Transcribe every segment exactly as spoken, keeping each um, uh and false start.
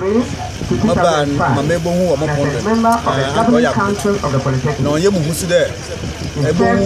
Maban, Mamebo, who are more no, you must see there. A bone,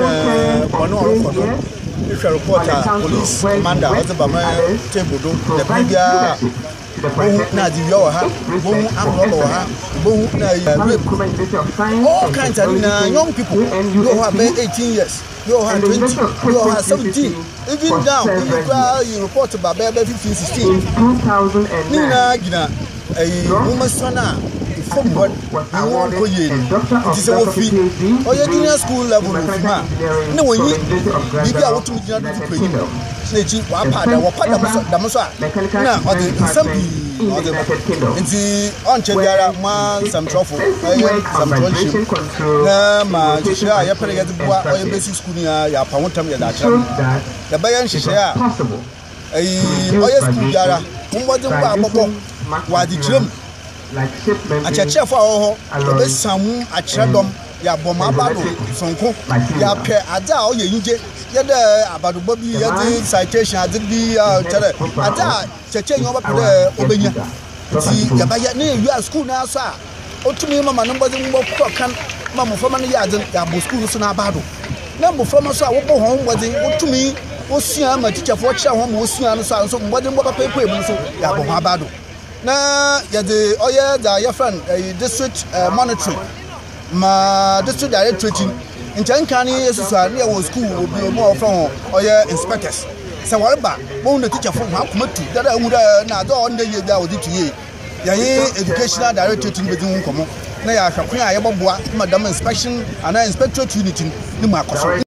if you report police commander, as a Bama table, the media. Now, the Yoha, Boom, Amroha, Boom, all kinds of young people. You have eighteen years, you have twenty, you have seventeen. Even now, you report about baby fifteen, sixteen. Nina, Gina, a woman's son. From what I want to you, it is our fee. Or your junior school level. No, when you be out to the Snitchy, Wapa, Wapa, Damosa, now, or the assembly, or the on Chedara, some truffle, some trollship. Nama, Shia, Yapari at the Bois, or your basic school, Yapamutam, the Bayan Shia, a lawyer school Yara, who wasn't why the drum. A chef for all, the some a chadom, ya bomabado, sonko, ya pe ada, or you get about Bobby, citation, I did the ada, checking over the Obenia. See, Yabayani, you are school now, sir. Oh, to me, Mamma, nobody more can Mamma from any yard, Yabu school, son abado. Number from us, I will go home, was it to me, was see a teacher for Chahom, was see on the sound, so more than what a paper, Yabu Mabado. Na ya the oya da ya friend district monitoring ma district directorate in Chankani yesusa na wo school obi mo from oya inspectors se warba mo na teacher from akomatu dada hu da na do on dey da odi tuye ya ye educational directorate ni bedin komo na ya hwakwan a ye boboa madam inspection and inspectorate unit ni ma akoso